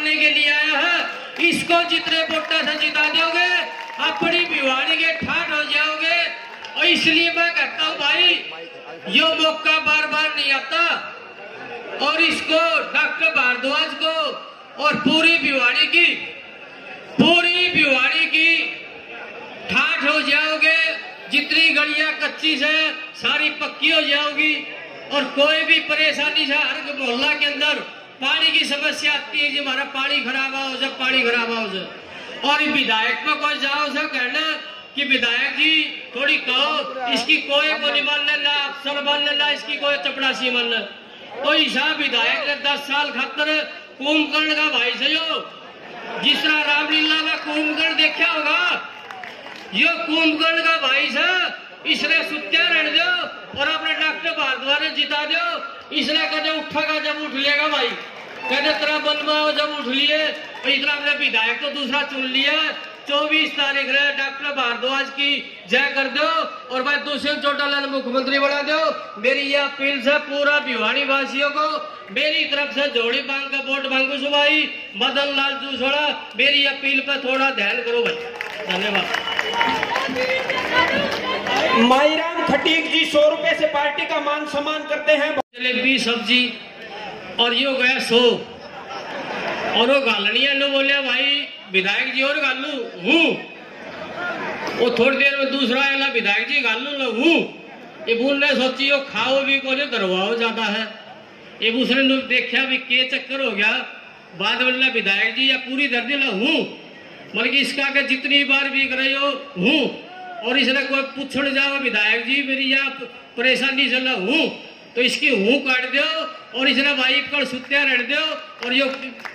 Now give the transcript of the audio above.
करने के लिए आया है। इसको जितने वोटा से जिता दोगे अपनी भिवाड़ी के ठाट हो जाओगे। और इसलिए मैं कहता हूँ भाई, यो मौका बार बार नहीं आता और इसको डॉक्टर भारद्वाज को और पूरी भिवाड़ी की ठाठ हो जाओगे। जितनी गलियां कच्ची से सारी पक्की हो जाओगी और कोई भी परेशानी से हर मोहल्ला के अंदर पानी की समस्या आती है जी, हमारा पानी खराब हो जाए, पानी खराब हो जाए। और विधायक में कोई जाओ से कहना कि विधायक जी थोड़ी कहो, इसकी कोई को नहीं मान लेना, अफसर मान लेना, इसकी कोई चपड़ासी मान ले। तो ईशा विधायक ने 10 साल खातर कुंभकर्ण का भाई से जिस तरह रामलीला में कुंभकर्ण देखा होगा, यो कुंभकर्ण का भाई से इसने सुत्या रहने दो और अपने डॉक्टर भारद्वाज ने जिता दो। इसने कदे उठेगा जब उठ लेगा भाई, कहते तेरा बनवा जब उठ लिए। इतना अपने विधायक तो दूसरा चुन लिया। 24 तारीख है डॉक्टर भारद्वाज की जय कर दो और भाई दुष्यंत चौटाला ने मुख्यमंत्री बना दो। मेरी यह अपील से पूरा भिवाड़ी वासियों को मेरी तरफ से जोड़ी बांग का वोट मांगू सुबाई मदन लाल जूसोड़ा, मेरी अपील पर थोड़ा ध्यान करो भाई। धन्यवाद। माईराम खटीक जी 100 रुपए से पार्टी का मान सम्मान करते हैं। जलेबी सब्जी और यो गया 100 और वो गालनिया ने बोले भाई विधायक जी और गालू हूँ। वो थोड़ी देर में दूसरा आया विधायक जी गालू न हूँ। ये बूढ़ ने सोची वो खाओ भी को दरवाओ जाता है। ये दूसरे ने देखा भी के चक्कर हो गया, बाद में विधायक जी या पूरी दर्दी ला हूँ, मतलब इसका के जितनी बार भी करे हो हूँ। और इसने कोई पूछने जाओ विधायक जी मेरी यहाँ परेशानी चल हूँ, तो इसकी हूँ काट दो और इसने भाई कल सुत्या रह दो और यो